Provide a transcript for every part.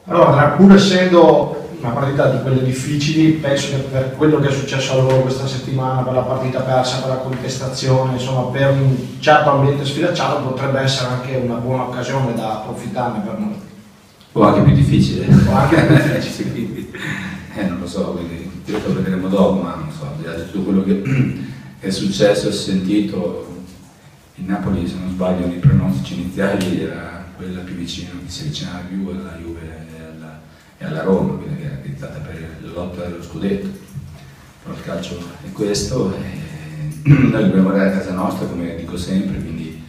Allora, pur essendo una partita di quelle difficili, penso che per quello che è successo a loro questa settimana, per la partita persa, per la contestazione, insomma, per un certo ambiente sfilacciato, potrebbe essere anche una buona occasione da approfittarne per noi. O anche più difficile. O anche più difficile. Quindi, non lo so, quindi lo vedremo dopo, ma non so, al di là di tutto quello che è successo e sentito, il Napoli, se non sbaglio, nei pronostici iniziali era quella più vicina, che si avvicinava più alla Juve e alla Roma, quindi che era acreditata per la lotta dello scudetto. Però il calcio è questo, e noi dobbiamo guardare a casa nostra, come dico sempre, quindi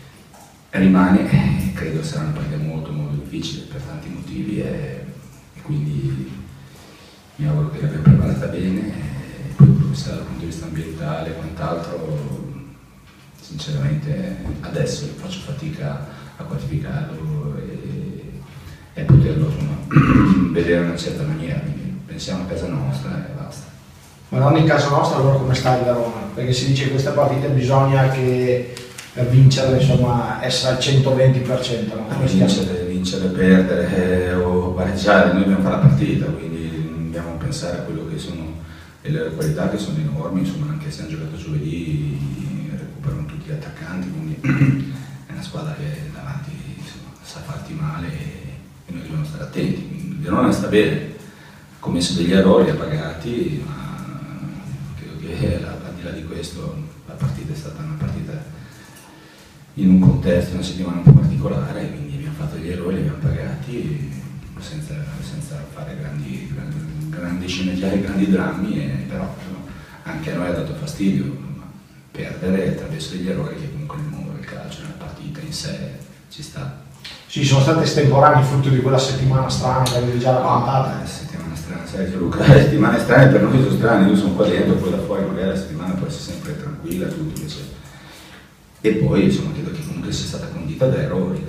rimane, credo sarà una partita molto molto difficile per tanti motivi, e quindi mi auguro che l'abbiamo preparata bene, e poi quello che sarà dal punto di vista ambientale e quant'altro, sinceramente adesso faccio fatica a quantificarlo e a poterlo, insomma, vedere in una certa maniera, quindi pensiamo a casa nostra e basta. Ma non in casa nostra, allora come sta il Verona? Perché si dice che queste partite bisogna che per vincere, insomma, essere al 120%, no? Vincere, perdere o pareggiare, noi dobbiamo fare la partita, quindi dobbiamo pensare a quello che sono le loro qualità, che sono enormi, insomma, anche se hanno giocato giovedì recuperano tutti gli attaccanti, quindi è una squadra che davanti, insomma, sa farti male, e noi dobbiamo stare attenti. Quindi il Verona sta bene, ha commesso degli errori, ha pagati, ma credo che al di là di questo la partita è stata una partita in un contesto, una settimana un po' particolare, quindi abbiamo fatto degli errori, li abbiamo pagati senza fare grandi sceneggiare, grandi drammi, però anche a noi ha dato fastidio perdere attraverso degli errori che comunque nel mondo del calcio, nella partita in sé, ci sta. Sì, sono stati estemporanei frutto di quella settimana strana che avevi già raccontata. Settimana strana, sai Luca, le settimane strane per noi sono strane, io sono qua dentro, poi da fuori magari la settimana può essere sempre tranquilla, tutto invece. E poi insomma credo che comunque sia stata condita da errori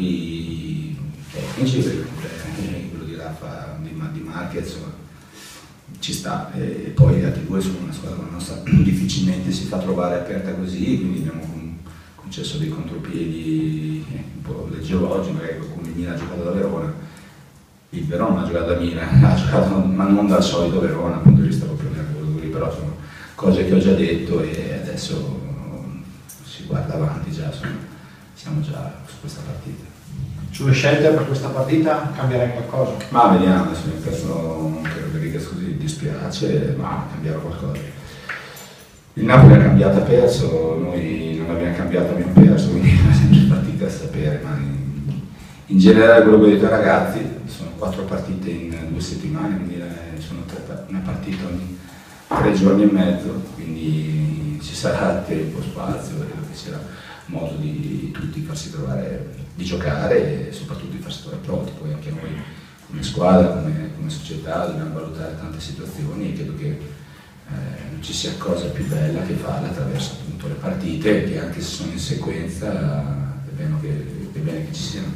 tecnici, quello di Rafa, di Marquez, insomma, ci sta. E poi gli altri due sono una squadra come la nostra, difficilmente si fa trovare aperta così, quindi abbiamo concesso dei contropiedi, un po' leggevo oggi, magari come Milan ha giocato da Verona, il Verona ha giocato da Milan, ha giocato, ma non dal solito Verona, dal punto di vista proprio nervoso, però sono cose che ho già detto e adesso si guarda avanti già, siamo già su questa partita. Sulle scelte per questa partita cambierai qualcosa? Ma vediamo, adesso mi ha perso anche Rodriguez, così dispiace, ma cambiare qualcosa. Il Napoli ha cambiato, ha perso, noi non abbiamo cambiato, abbiamo perso, quindi è sempre partita a sapere, ma in generale quello che ho detto ai ragazzi, sono 4 partite in 2 settimane, quindi sono una partita ogni 3 giorni e mezzo, quindi ci sarà tempo, spazio, credo che sia modo di tutti farsi trovare, di giocare e soprattutto di farsi trovare pronti. Poi anche noi come squadra, come società dobbiamo valutare tante situazioni, e credo che non ci sia cosa più bella che farla attraverso appunto le partite, che anche se sono in sequenza è bene che ci siano.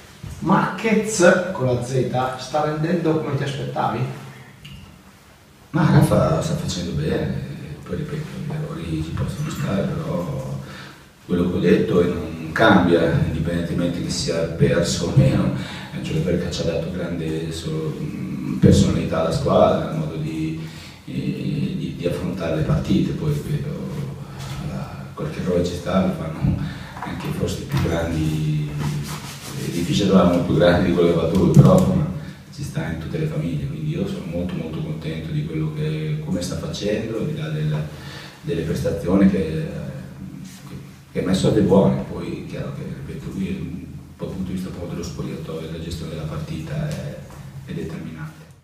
Marquez con la Z sta rendendo come ti aspettavi? Ma Rafa sta facendo bene, poi ripeto, gli errori ci possono stare, però quello che ho detto non cambia, indipendentemente che sia perso o meno. È un giocatore che ci ha dato grande personalità alla squadra, il modo di affrontare le partite, poi ripeto, qualche errore ci sta, lo fanno anche forse i più grandi, è difficile trovare uno più grande di quello che ha fatto lui, però insomma ci sta in tutte le famiglie, quindi io sono molto molto contento di quello come sta facendo, al di là delle prestazioni che ha messo a delle buone. Poi è chiaro che, ripeto, lui dal punto di vista proprio dello spogliatoio, della gestione della partita è determinante.